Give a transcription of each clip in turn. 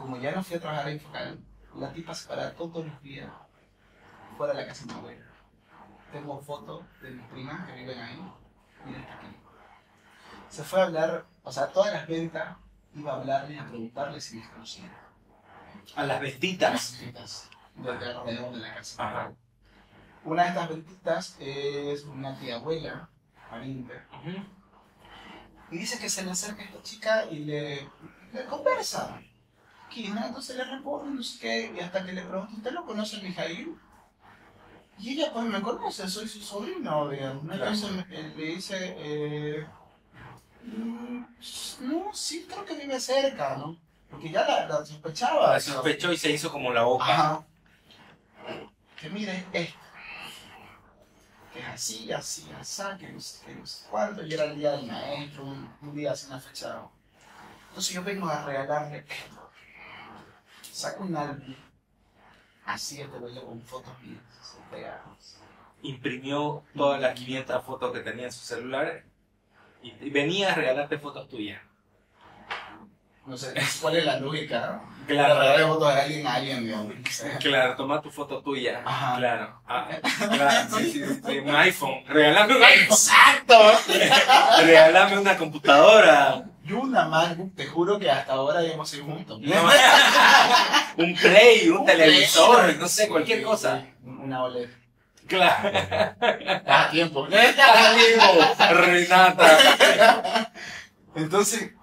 como ya no fui a trabajar en Focal, la tipa se paraba todos los días fuera de la casa de mi abuela. Tengo fotos de mis primas que viven ahí. Miren está aquí. Se fue a hablar, o sea, todas las ventas iba a hablarles, a preguntarles si me conocían. A las vestitas. De alrededor de la casa. Ajá. Una de estas ventitas es una tía abuela, pariente, y dice que se le acerca a esta chica y le conversa. Entonces le responde, no sé qué, y hasta que le pregunta, ¿usted lo conoce a Mijail? Y ella, pues me conoce, soy su sobrino, digamos. Entonces le dice, no, sí, creo que vive cerca, ¿no? Porque ya la sospechaba. La sospechó y se hizo como la boca. Ajá. Que mire, esto. Que es así, que no sé qué, no sé cuánto. Y era el día del maestro, un día así, una fecha. Entonces yo vengo a regalarle esto. Saco un álbum, así te lo con fotos mías, pegadas. Imprimió todas las 500 fotos que tenía en su celular y venía a regalarte fotos tuyas. No sé cuál es la lógica. Claro. Regalarle fotos de alguien, digamos. Claro, toma tu foto tuya. Ajá. Claro. Claro. Sí, un iPhone. Regálame un iPhone. ¡Exacto! Regálame una computadora. Yo una MacBook, te juro que hasta ahora ya hemos sido juntos. No. Un Play, un televisor, no sé, cualquier cosa. Una OLED. Claro. Cada tiempo. Renata. Entonces,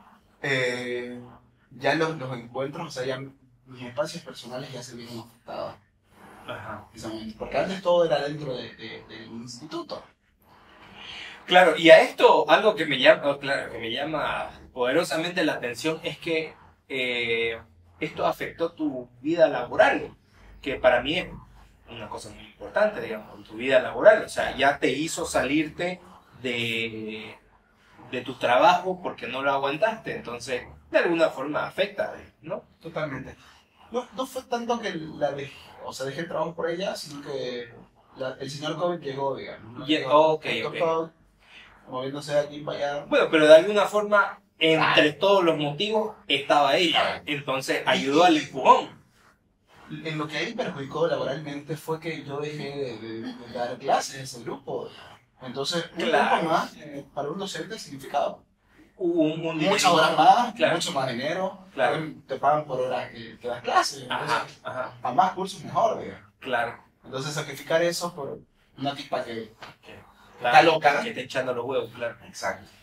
ya los encuentros, o sea, ya mis espacios personales ya se vieron afectados. Ajá. Porque antes todo era dentro del instituto. Claro, y a esto algo que me llama poderosamente la atención es que esto afectó tu vida laboral, que para mí es una cosa muy importante, digamos, tu vida laboral. O sea, ya te hizo salirte de tu trabajo porque no lo aguantaste. Entonces, de alguna forma afecta, ¿no? Totalmente. No fue tanto que dejé el trabajo por ella, sino que el señor COVID llegó, digamos. ¿No? Ok. Moviéndose de aquí para allá. Bueno, pero de alguna forma, entre todos los motivos, estaba ella. Entonces, ayudó al empujón. En lo que a él perjudicó laboralmente fue que yo dejé de dar clases en ese grupo. Entonces, un grupo más, para un docente significaba muchas horas más, mucho más dinero. Claro. Te pagan por horas que das clases. Entonces, para más cursos mejor, digamos. Claro. Entonces, sacrificar eso por una tipa que está loca. Que está echando los huevos, claro. Exacto.